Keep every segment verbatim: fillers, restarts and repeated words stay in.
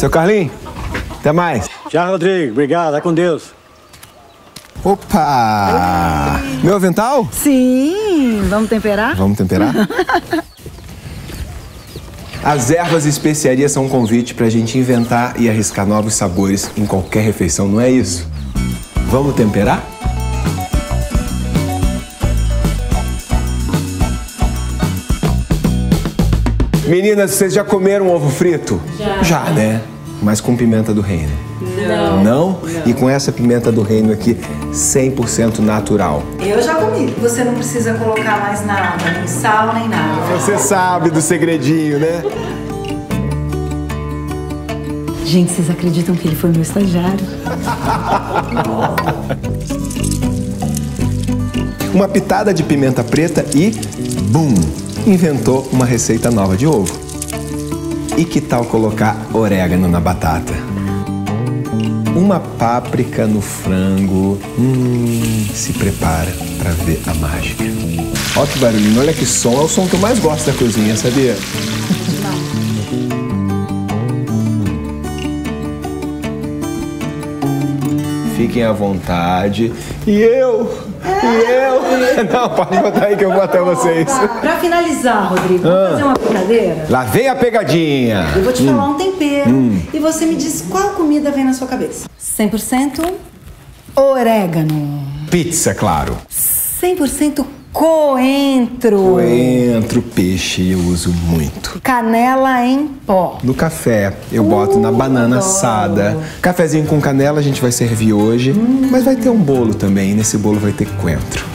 Seu Carlinhos, até mais. Tchau, Rodrigo. Obrigado. Vai com Deus. Opa! Meu avental? Sim. Vamos temperar? Vamos temperar? As ervas e especiarias são um convite pra gente inventar e arriscar novos sabores em qualquer refeição, não é isso? Vamos temperar? Meninas, vocês já comeram ovo frito? Já. Já, né? Mas com pimenta do reino. Não. Não? Não. E com essa pimenta do reino aqui, cem por cento natural. Eu já comi. Você não precisa colocar mais nada, nem sal, nem nada. Você sabe do segredinho, né? Gente, vocês acreditam que ele foi meu estagiário? Uma pitada de pimenta preta e, bum, inventou uma receita nova de ovo. E que tal colocar orégano na batata? Uma páprica no frango. Hum, se prepara para ver a mágica. Olha que barulhinho, olha que som. É o som que eu mais gosto da cozinha, sabia? Fiquem à vontade. E eu? E eu? Não, pode botar aí que eu vou até vocês. Pra finalizar, Rodrigo, vamos Ah. fazer uma brincadeira? Lá vem a pegadinha. Eu vou te falar um tempero Hum. e você me diz qual comida vem na sua cabeça. cem por cento orégano. Pizza, claro. cem por cento coentro. Coentro, peixe, eu uso muito. Canela em pó. No café, eu boto na banana adoro. assada. Cafezinho com canela a gente vai servir hoje, Hum. mas vai ter um bolo também. Nesse bolo vai ter coentro.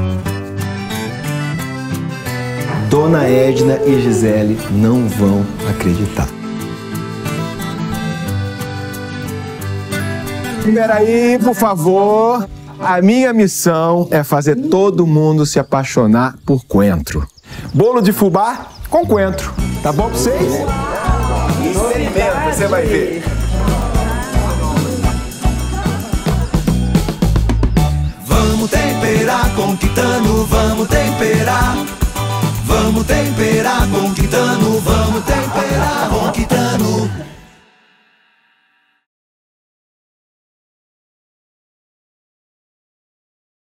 Dona Edna e Gisele não vão acreditar. Peraí, por favor. A minha missão é fazer todo mundo se apaixonar por coentro. Bolo de fubá com coentro. Tá bom pra vocês? Experimenta, você vai ver. Vamos temperar com Quitano, vamos temperar. Vamos temperar com Quitano, vamos temperar com Quitano.